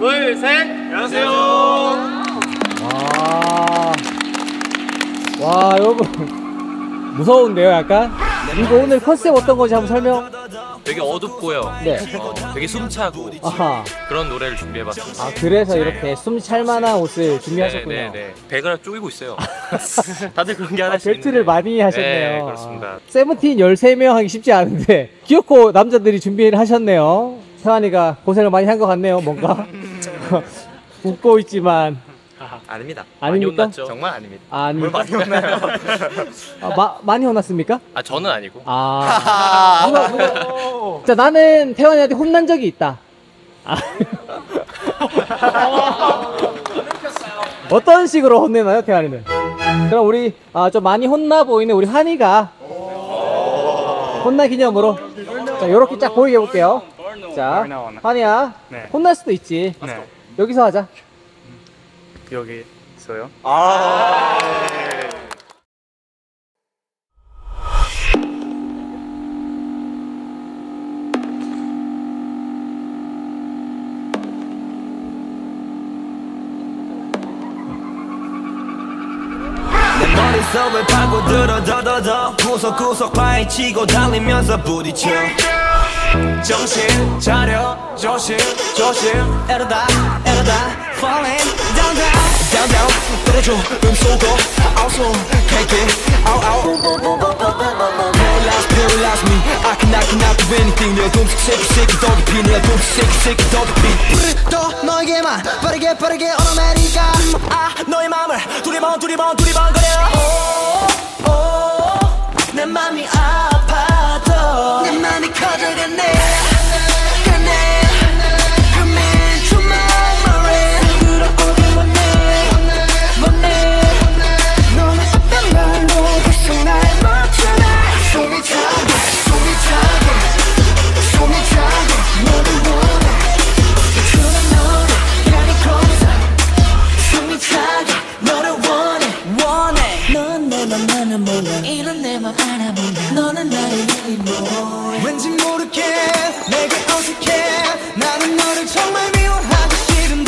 둘, 셋. 안녕하세요. 와, 여러분 무서운데요, 약간? 이거 오늘 컨셉 어떤 건지 한번 설명. 되게 어둡고요. 네. 되게 숨차고 아하. 그런 노래를 준비해봤습니다. 아, 그래서 이렇게 숨 찰만한 옷을 준비하셨군요. 네. 배가 쪼이고 있어요. 다들 그런 게 하나씩 벨트를 있는데. 많이 하셨네요. 네, 그렇습니다. 아, 세븐틴 13명 하기 쉽지 않은데 귀엽고 남자들이 준비를 하셨네요. 태환이가 고생을 많이 한 것 같네요, 뭔가. 웃고 있지만. 아닙니다. 아닙니까? 많이 혼났죠. 정말 아닙니다. 아닙니까? 많이 혼나요. 많이 혼났습니까? 저는 아니고. 누가? 자, 나는 태환이한테 혼난 적이 있다. 어떤 식으로 혼내나요, 태환이는? 그럼 우리 좀 많이 혼나 보이는 우리 환이가 혼나 기념으로 자, 요렇게 쫙 보이게 해볼게요. 자, 환이야, 네. 혼날 수도 있지. 네. 여기서 하자. 여기 있어요. 머릿속을 파고들어 더더더 구석구석 파헤치고 달리면서 부딪혀 정신 차려 조심 이러다 falling down 떨어져 음소거 awesome can't get out paralyze me I cannot do anything 내 둠식 새끼 더 깊이 내 둠식 새끼 더 깊이 또 너에게만 빠르게 오너메리까 너의 맘을 두리번 거려 내 맘이 아파도 내 맘이 커져가네 이런 내 맘 알아본다 너는 나를 really more 왠지 모르게 내게 어색해 나는 너를 정말 미워하기 싫은데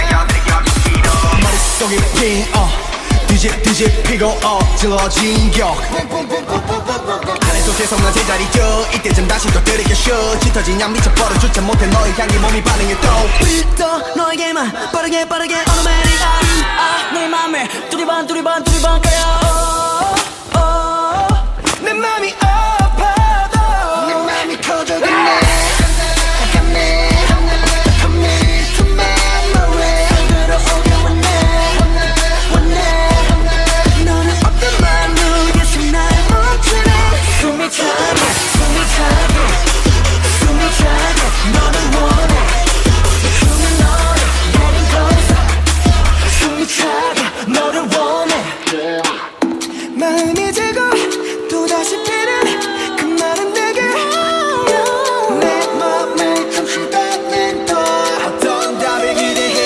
머릿속이 뒤집히고 찔러진 격 안에 속에서 난 제자리 줘 이때쯤 다시 또 들이켜쇼 짙어진 양 미쳐버려 주체 못해 너의 향기 몸이 반응해 또 너에게만 빠르게 오너메리아 내 맘을 두리번 거려 내 맘이 아파도 내 맘이 커져가네 너는 어떤 말로 계속 날 멈추네 숨이 차게 너를 원해 숨은 너를 getting closer 숨이 차게 너를 원해 마음이 지고 또다시 피는 그 말은 내게 내 맘에 잠시 닿는 너 어떤 답을 기대해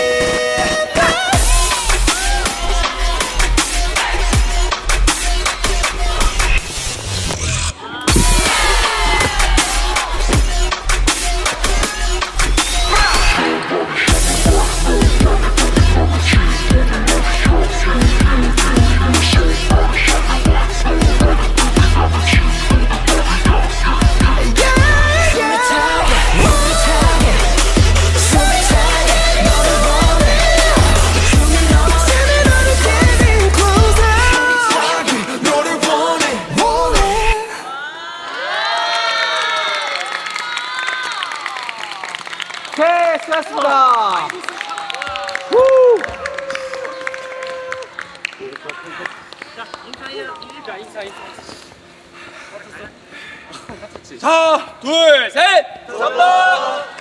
오케이, 수고하셨습니다. 자, 둘, 셋. 감사합니다.